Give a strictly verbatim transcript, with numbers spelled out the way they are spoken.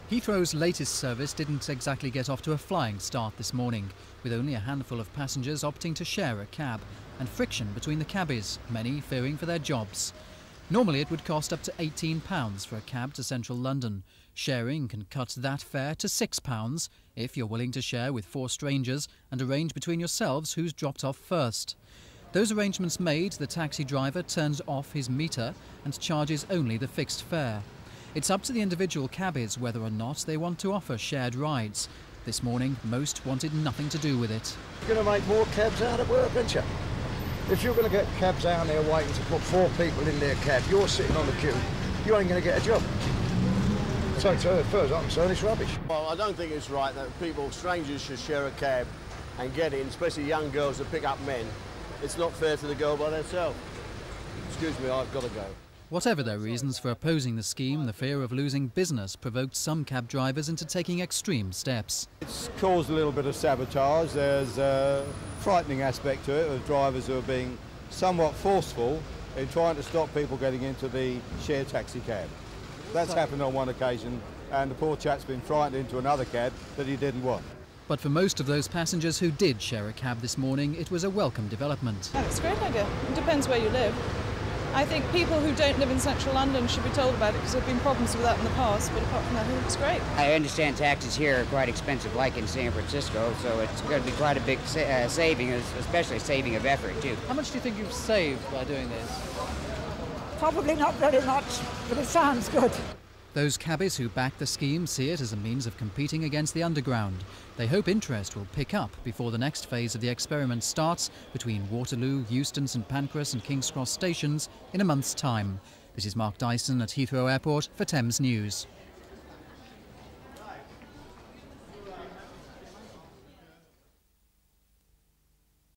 Heathrow's latest service didn't exactly get off to a flying start this morning, with only a handful of passengers opting to share a cab, and friction between the cabbies, many fearing for their jobs. Normally it would cost up to eighteen pounds for a cab to central London. Sharing can cut that fare to six pounds if you're willing to share with four strangers and arrange between yourselves who's dropped off first. Those arrangements made, the taxi driver turns off his meter and charges only the fixed fare. It's up to the individual cabbies whether or not they want to offer shared rides. This morning, most wanted nothing to do with it. You're going to make more cabs out of work, aren't you? If you're going to get cabs out there waiting to put four people in their cab, you're sitting on the queue, you ain't going to get a job. So, so first I'm saying it's rubbish. Well, I don't think it's right that people, strangers, should share a cab and get in, especially young girls that pick up men. It's not fair to the girl by herself. Excuse me, I've got to go. Whatever their reasons for opposing the scheme, the fear of losing business provoked some cab drivers into taking extreme steps. It's caused a little bit of sabotage. There's a frightening aspect to it of drivers who are being somewhat forceful in trying to stop people getting into the shared taxi cab. That's happened on one occasion, and the poor chap's been frightened into another cab that he didn't want. But for most of those passengers who did share a cab this morning, it was a welcome development. Oh, it's a great idea. It depends where you live. I think people who don't live in central London should be told about it because there have been problems with that in the past, but apart from that, I think it's great. I understand taxis here are quite expensive, like in San Francisco, so it's going to be quite a big sa uh, saving, especially saving of effort, too. How much do you think you've saved by doing this? Probably not very much, but it sounds good. Those cabbies who back the scheme see it as a means of competing against the underground. They hope interest will pick up before the next phase of the experiment starts between Waterloo, Euston, St Pancras and King's Cross stations in a month's time. This is Mark Dyson at Heathrow Airport for Thames News.